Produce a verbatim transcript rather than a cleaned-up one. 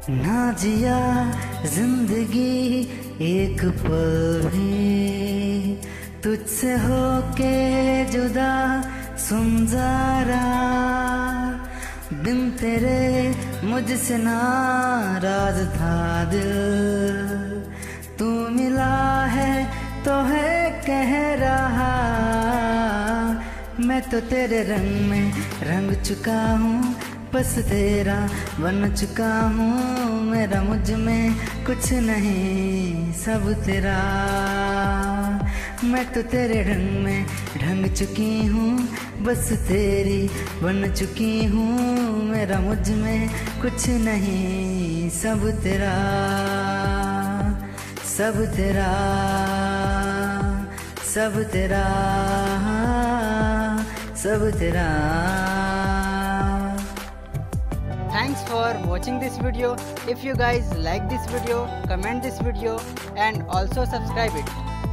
ना जिया जिंदगी एक पल भी तुझसे होके जुदा, सुन जरा बिन तेरे मुझसे नाराज था दिल, तू मिला है तो है कह रहा, मैं तो तेरे रंग में रंग चुका हूँ, बस तेरा बन चुका हूँ, मेरा मुझ में कुछ नहीं सब तेरा, मैं तो तेरे रंग में ढंग चुकी हूँ, बस तेरी बन चुकी हूँ, मेरा मुझ में कुछ नहीं सब तेरा, सब तेरा, सब तेरा, सब तेरा। Thanks for watching this video. If you guys like this video, comment this video and also subscribe it.